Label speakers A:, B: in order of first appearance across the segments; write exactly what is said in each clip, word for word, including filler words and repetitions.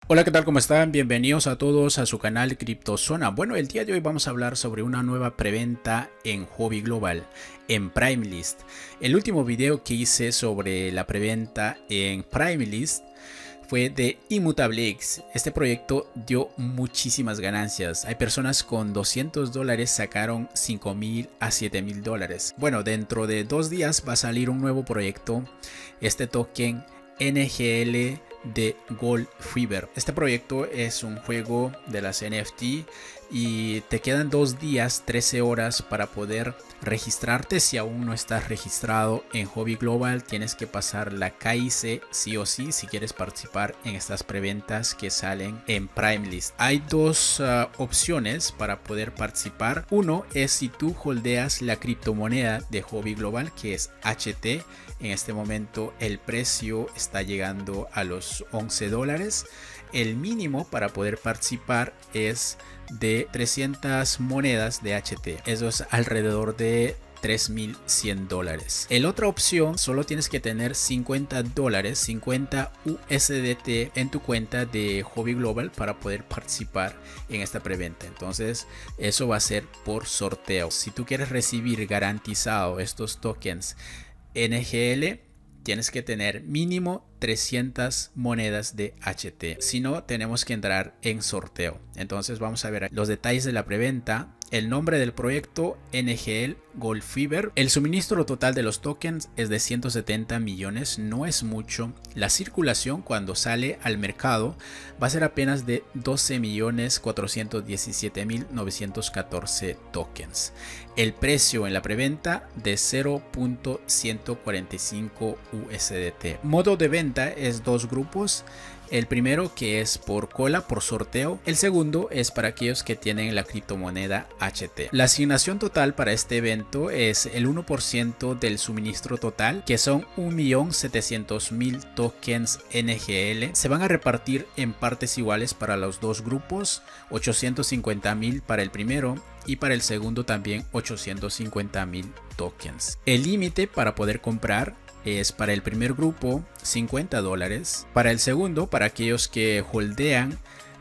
A: Hola, ¿qué tal? ¿Cómo están? Bienvenidos a todos a su canal CryptoZona. Bueno, el día de hoy vamos a hablar sobre una nueva preventa en Huobi Global, en PrimeList. El último video que hice sobre la preventa en PrimeList fue de ImmutableX. Este proyecto dio muchísimas ganancias. Hay personas con doscientos dólares sacaron cinco mil a siete mil dólares. Bueno, dentro de dos días va a salir un nuevo proyecto. Este token N G L de Gold Fever. Este proyecto es un juego de las N F T y te quedan dos días, trece horas para poder registrarte. Si aún no estás registrado en Huobi Global, tienes que pasar la K I C sí o sí si quieres participar en estas preventas que salen en PrimeList. Hay dos uh, opciones para poder participar. Uno es si tú holdeas la criptomoneda de Huobi Global, que es H T. En este momento el precio está llegando a los once dólares. El mínimo para poder participar es de trescientas monedas de H T. Eso es alrededor de tres mil cien dólares. En otra opción, solo tienes que tener cincuenta dólares, cincuenta U S D T en tu cuenta de Huobi Global para poder participar en esta preventa. Entonces, eso va a ser por sorteo. Si tú quieres recibir garantizado estos tokens N G L, tienes que tener mínimo trescientas monedas de H T. Si no, tenemos que entrar en sorteo. Entonces vamos a ver los detalles de la preventa. El nombre del proyecto N G L Gold Fever. El suministro total de los tokens es de ciento setenta millones. No es mucho. La circulación cuando sale al mercado va a ser apenas de doce millones cuatrocientos diecisiete mil novecientos catorce tokens. El precio en la preventa de cero punto ciento cuarenta y cinco U S D T. Modo de venta es dos grupos. El primero, que es por cola, por sorteo. El segundo es para aquellos que tienen la criptomoneda H T. La asignación total para este evento es el uno por ciento del suministro total, que son un millón setecientos mil tokens N G L. Se van a repartir en partes iguales para los dos grupos, ochocientos cincuenta mil para el primero y para el segundo también ochocientos cincuenta mil tokens. El límite para poder comprar es para el primer grupo cincuenta dólares, para el segundo, para aquellos que holdean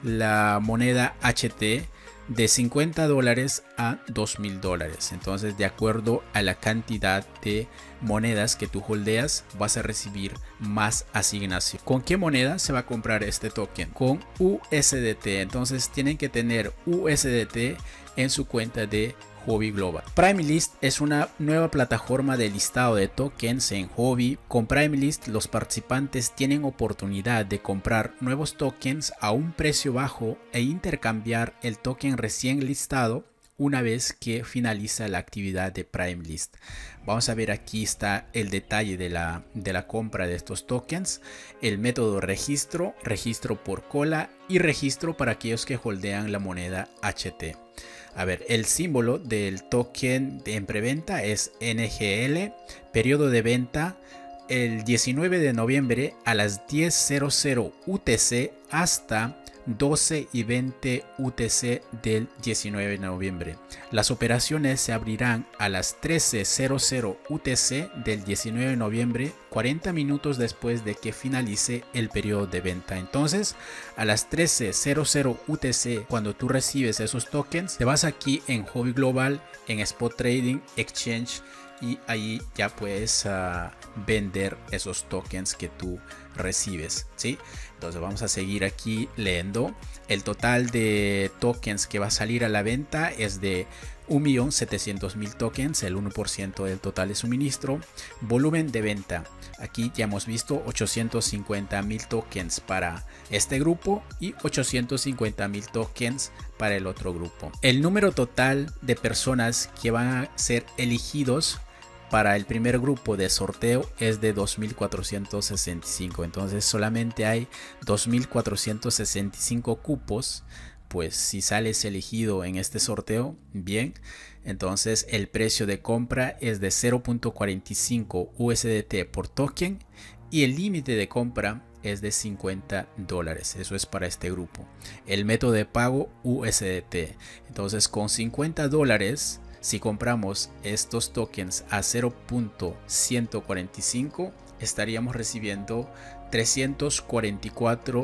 A: la moneda H T, de cincuenta dólares a dos mil dólares. Entonces, de acuerdo a la cantidad de monedas que tú holdeas, vas a recibir más asignación. ¿Con qué moneda se va a comprar este token? Con U S D T. Entonces tienen que tener U S D T en su cuenta de Huobi Global. PrimeList es una nueva plataforma de listado de tokens en Huobi. Con PrimeList los participantes tienen oportunidad de comprar nuevos tokens a un precio bajo e intercambiar el token recién listado una vez que finaliza la actividad de PrimeList. Vamos a ver, aquí está el detalle de la, de la compra de estos tokens. El método de registro, registro por cola y registro para aquellos que holdean la moneda H T. A ver, el símbolo del token en preventa es N G L. Periodo de venta el diecinueve de noviembre a las diez cero cero U T C hasta doce y veinte U T C del diecinueve de noviembre. Las operaciones se abrirán a las trece cero cero U T C del diecinueve de noviembre, cuarenta minutos después de que finalice el periodo de venta. Entonces, a las trece cero cero U T C, cuando tú recibes esos tokens, te vas aquí en Huobi Global, en Spot Trading Exchange, y ahí ya puedes uh, vender esos tokens que tú recibes, ¿sí? Entonces vamos a seguir aquí leyendo. El total de tokens que va a salir a la venta es de un millón setecientos mil tokens, el uno por ciento del total de suministro. Volumen de venta, aquí ya hemos visto ochocientos cincuenta mil tokens para este grupo y ochocientos cincuenta mil tokens para el otro grupo. El número total de personas que van a ser elegidos para el primer grupo de sorteo es de dos mil cuatrocientos sesenta y cinco. Entonces solamente hay dos mil cuatrocientos sesenta y cinco cupos. Pues si sales elegido en este sorteo, bien. Entonces el precio de compra es de cero punto cuarenta y cinco U S D T por token y el límite de compra es de cincuenta dólares. Eso es para este grupo. El método de pago U S D T. Entonces con cincuenta dólares, si compramos estos tokens a cero punto ciento cuarenta y cinco, estaríamos recibiendo trescientos cuarenta y cuatro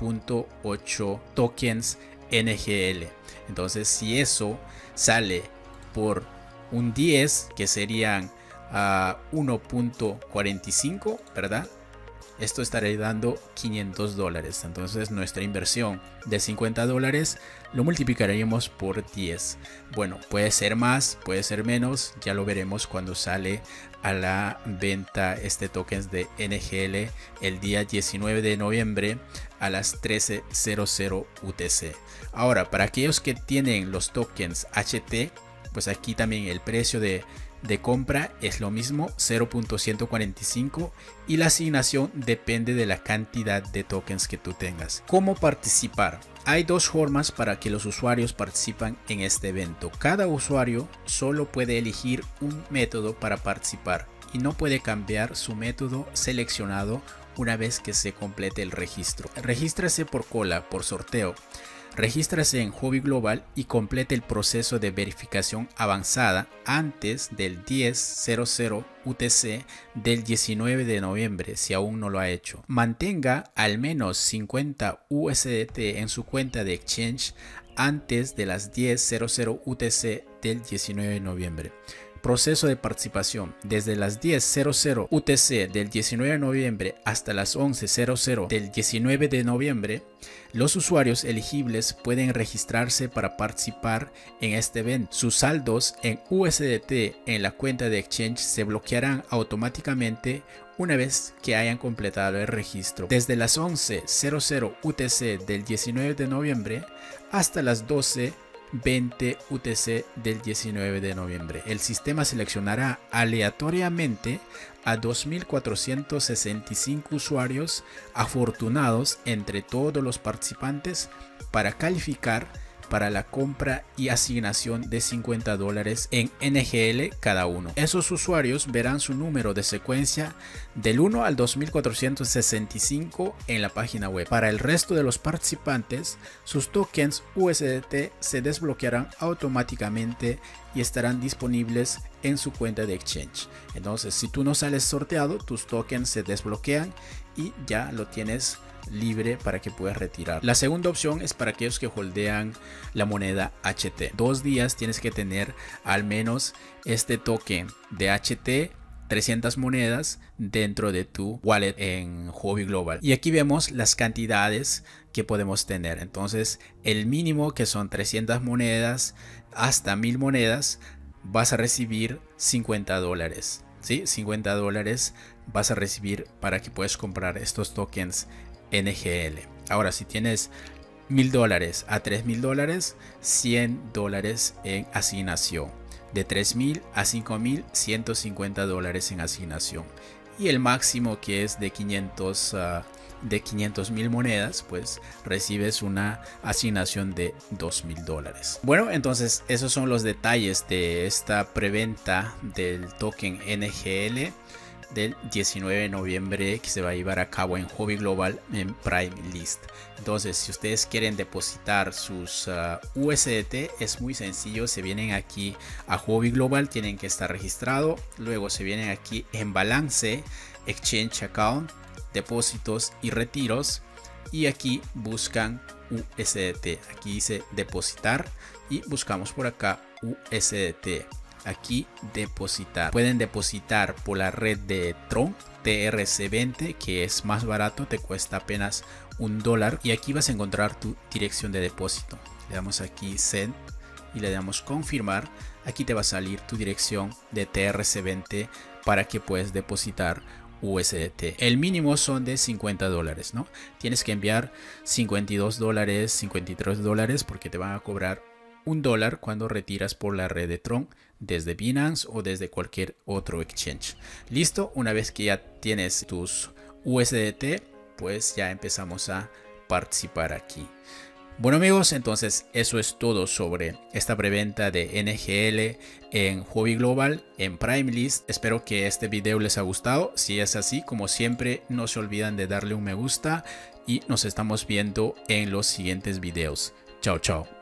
A: punto ocho tokens N G L. Entonces si eso sale por un diez, que serían uh, uno punto cuarenta y cinco, ¿verdad? Esto estaría dando quinientos dólares. Entonces nuestra inversión de cincuenta dólares lo multiplicaríamos por diez. Bueno, puede ser más, puede ser menos. Ya lo veremos cuando sale a la venta este tokens de N G L el día diecinueve de noviembre a las trece cero U T C. Ahora, para aquellos que tienen los tokens H T, pues aquí también el precio de de compra es lo mismo, cero punto ciento cuarenta y cinco, y la asignación depende de la cantidad de tokens que tú tengas. ¿Cómo participar? Hay dos formas para que los usuarios participen en este evento. Cada usuario solo puede elegir un método para participar y no puede cambiar su método seleccionado una vez que se complete el registro. Regístrase por cola, por sorteo. Regístrase en Huobi Global y complete el proceso de verificación avanzada antes del diez cero cero U T C del diecinueve de noviembre si aún no lo ha hecho. Mantenga al menos cincuenta U S D T en su cuenta de exchange antes de las diez cero cero U T C del diecinueve de noviembre. Proceso de participación. Desde las diez cero cero U T C del diecinueve de noviembre hasta las once cero cero del diecinueve de noviembre, los usuarios elegibles pueden registrarse para participar en este evento. Sus saldos en U S D T en la cuenta de exchange se bloquearán automáticamente una vez que hayan completado el registro. Desde las once cero cero U T C del diecinueve de noviembre hasta las doce veinte U T C del diecinueve de noviembre. El sistema seleccionará aleatoriamente a dos mil cuatrocientos sesenta y cinco usuarios afortunados entre todos los participantes para calificar para la compra y asignación de cincuenta dólares en N G L cada uno. Esos usuarios verán su número de secuencia del uno al dos mil cuatrocientos sesenta y cinco en la página web. Para el resto de los participantes, sus tokens U S D T se desbloquearán automáticamente y estarán disponibles en su cuenta de exchange. Entonces, si tú no sales sorteado, tus tokens se desbloquean y ya lo tienes libre para que puedas retirar. La segunda opción es para aquellos que holdean la moneda H T. Dos días tienes que tener al menos este token de H T, trescientas monedas dentro de tu wallet en Huobi Global. Y aquí vemos las cantidades que podemos tener. Entonces, el mínimo, que son trescientas monedas, hasta mil monedas, vas a recibir cincuenta dólares. ¿Sí? cincuenta dólares vas a recibir para que puedas comprar estos tokens N G L. Ahora, si tienes mil dólares a tres mil dólares, cien dólares en asignación. De tres mil a cinco mil, ciento cincuenta dólares en asignación. Y el máximo, que es de quinientos, uh, de quinientos mil monedas, pues recibes una asignación de dos mil dólares. Bueno, entonces esos son los detalles de esta preventa del token N G L del diecinueve de noviembre, que se va a llevar a cabo en Huobi Global en Prime List. Entonces, si ustedes quieren depositar sus uh, U S D T, es muy sencillo. Se vienen aquí a Huobi Global, tienen que estar registrado. Luego se vienen aquí en balance, exchange account, depósitos y retiros, y aquí buscan U S D T. Aquí dice depositar y buscamos por acá U S D T. Aquí depositar. Pueden depositar por la red de Tron T R C veinte, que es más barato, te cuesta apenas un dólar. Y aquí vas a encontrar tu dirección de depósito. Le damos aquí send y le damos confirmar. Aquí te va a salir tu dirección de T R C veinte para que puedas depositar U S D T. El mínimo son de cincuenta dólares, ¿no? Tienes que enviar cincuenta y dos dólares, cincuenta y tres dólares, porque te van a cobrar un dólar cuando retiras por la red de Tron desde Binance o desde cualquier otro exchange. Listo, una vez que ya tienes tus U S D T, pues ya empezamos a participar aquí. Bueno amigos, entonces eso es todo sobre esta preventa de N G L en Huobi Global en Prime List. Espero que este video les ha gustado. Si es así, como siempre, no se olviden de darle un me gusta y nos estamos viendo en los siguientes videos. Chao, chao.